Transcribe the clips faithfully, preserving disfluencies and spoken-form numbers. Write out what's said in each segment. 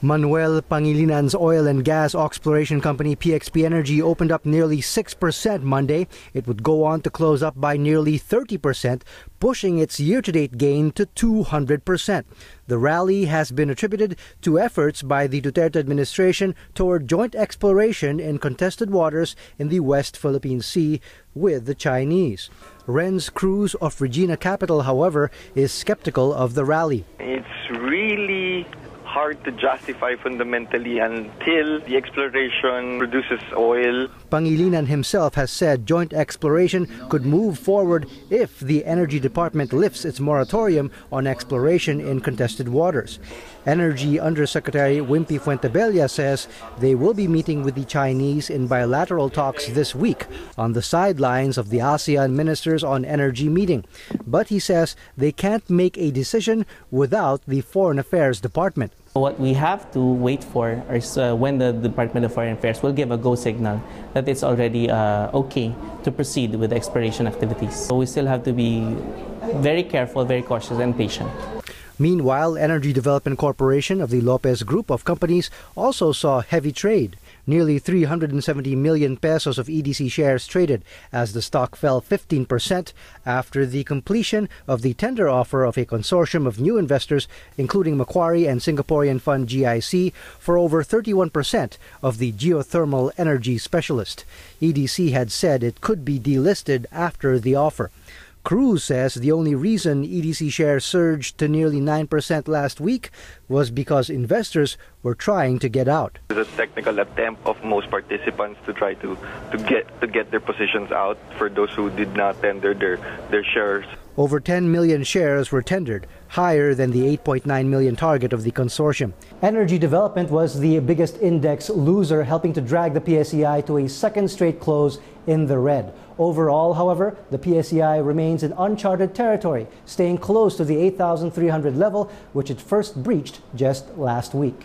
Manuel Pangilinan's oil and gas exploration company P X P Energy opened up nearly six percent Monday. It would go on to close up by nearly thirty percent, pushing its year-to-date gain to two hundred percent. The rally has been attributed to efforts by the Duterte administration toward joint exploration in contested waters in the West Philippine Sea with the Chinese. Renz Cruz of Regina Capital, however, is skeptical of the rally. It's really hard to justify fundamentally until the exploration produces oil. Pangilinan himself has said joint exploration could move forward if the Energy Department lifts its moratorium on exploration in contested waters. Energy Undersecretary Wimpy Fuentebella says they will be meeting with the Chinese in bilateral talks this week on the sidelines of the ASEAN Ministers on Energy meeting. But he says they can't make a decision without the Foreign Affairs Department. What we have to wait for is uh, when the Department of Foreign Affairs will give a go signal that it's already uh, okay to proceed with the exploration activities. So we still have to be very careful, very cautious and patient. Meanwhile, Energy Development Corporation of the Lopez Group of companies also saw heavy trade. Nearly three hundred seventy million pesos of E D C shares traded as the stock fell fifteen percent after the completion of the tender offer of a consortium of new investors, including Macquarie and Singaporean fund G I C, for over thirty-one percent of the geothermal energy specialist. E D C had said it could be delisted after the offer. Cruz says the only reason E D C shares surged to nearly nine percent last week was because investors were trying to get out. It's a technical attempt of most participants to try to, to get to get their positions out for those who did not tender their, their shares. Over ten million shares were tendered, higher than the eight point nine million target of the consortium. Energy Development was the biggest index loser, helping to drag the P S E I to a second straight close in the red. Overall, however, the P S E I remains in uncharted territory, staying close to the eight thousand three hundred level, which it first breached just last week.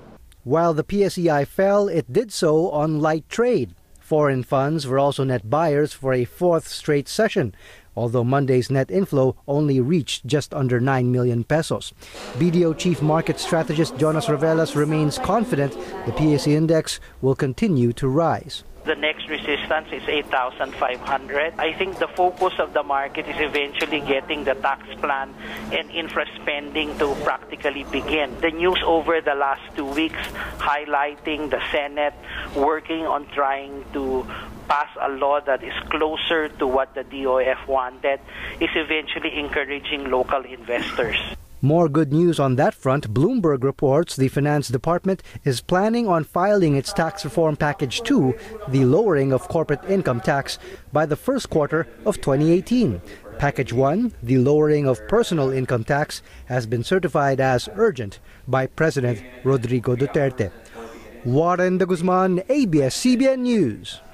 While the P S E I fell, it did so on light trade. Foreign funds were also net buyers for a fourth straight session, although Monday's net inflow only reached just under nine million pesos. B D O Chief Market Strategist Jonas Ravelas remains confident the P S E index will continue to rise. The next resistance is eight thousand five hundred. I think the focus of the market is eventually getting the tax plan and infra spending to practically begin. The news over the last two weeks highlighting the Senate working on trying to pass a law that is closer to what the D O F wanted is eventually encouraging local investors. More good news on that front. Bloomberg reports the Finance Department is planning on filing its tax reform package two, the lowering of corporate income tax, by the first quarter of twenty eighteen. Package one, the lowering of personal income tax, has been certified as urgent by President Rodrigo Duterte. Warren de Guzman, A B S C B N News.